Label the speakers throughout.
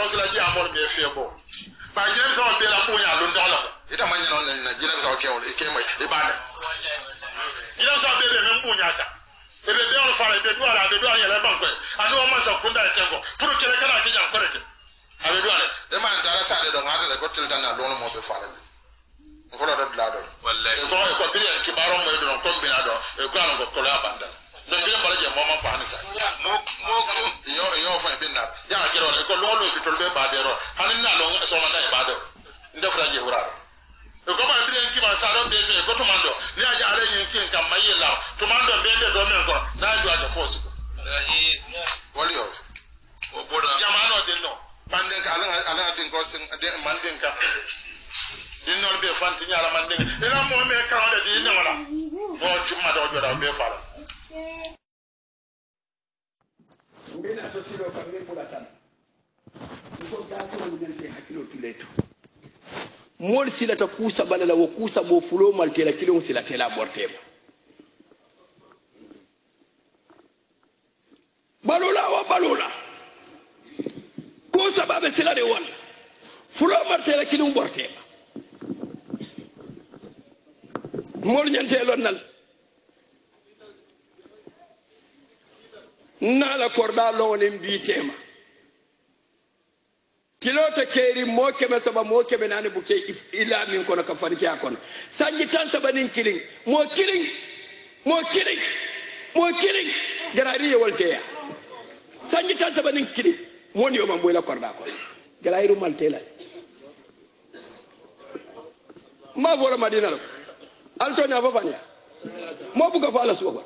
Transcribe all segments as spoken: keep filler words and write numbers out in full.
Speaker 1: la ji amol me febo ba jere so be la ko nya lo ndo la ita man nya non na jere so ke o ke mai e ba ne jere so be be men bu nya ta e be be on fara be do ala be do anya la ban ko anu o ma sa kunda e tengo pour kele kana ti jan ko reke abe do ala e ma ndara sa de do ngata de ko til tan na lo mo be fara ji ko la do la do wallahi ko ko bi en ki baro mo do ko bi na do e ko an ko ko la banda do bi en bala je mo ma fa ni sa mo mo yo yo fa bi na ya jero ko lo lo bi to be ba de ro hanin na lo so ma da e ba do nda fra je wura e ko ma bi en ki ba sa do be fe ko to mando ni aja ale yin kin kam mayi la to mando be be do men ko na ju aja force ko lahi wali yo o boda jamano de no manden ka ala ala din ko sin de manden ka din no be fanti nyala manden ila mo me ka wala di ni wala o chuma do joda be fala ngena to silo ka ngi bula tan ko da ko ngel te hakilo tuleto mol silata kusa balala wo kusa bo fulo maltela kilo silata la bortema balula wa balula kusa babe silade wala fulo maltela kilo bortema mol nyante lonnal nala korda lone mbitema kilota keri mo kebe saba mo kebe nani buke ila min kono ka fanki akon sanji tan saba nin killing mo killing mo killing mo killing garari wolteya sanji tan saba nin killing mo ni o mambo la korda ko garairu maltela ma vola madina lo alto nya fa fanya mo buga fa la suwa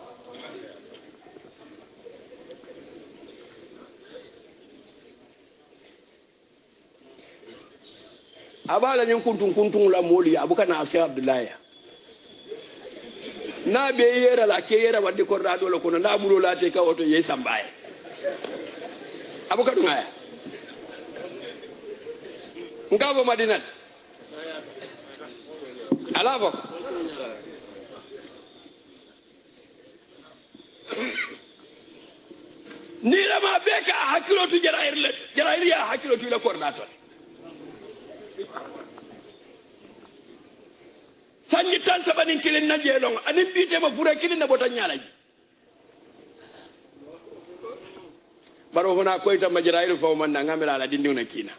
Speaker 1: abala nyin kuntun kuntun la moli abuka na afsi abdullahi na be yera la ke yera wadde ko rado la kono na bulo la te ka oto ye sambaye abuka dungaya ngabo madina alavo ni la ma beka hakilo tu jarair let jarair ya hakilo tu la kordato sanji tan sabanin kilin na jelong anin bite ma fure kilin na bota nyalaji baro hona ko ita majrairu fa man na ngamela la dindi na kina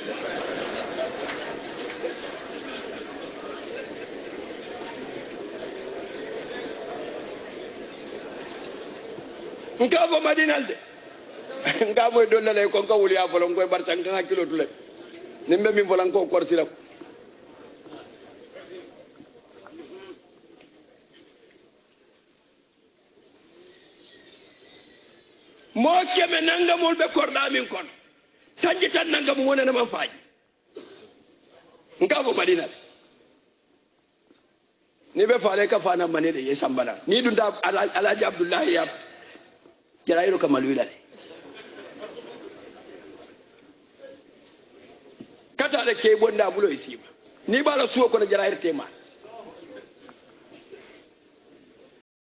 Speaker 1: ngabo madinalde ngabo dollale ko ko wuli afolo ngoy barta nga kilo tule nimbe mi volan ko korsila mo keme nanga mol be korda min kon sanji tan nanga mo wona na man faaji ngabo madina ni be faale ka faana manede ye sambala ni dunda alaji abdullahi ya jarairo kamal wilale kata da ke bonda bulo isima ni bala suwo ko na jarair tema